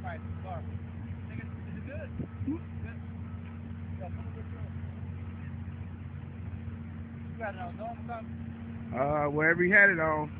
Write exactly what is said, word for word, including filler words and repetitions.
right, car. Think it's, is it good? Good. Yeah, you got it on zone or something? Uh, wherever he had it on.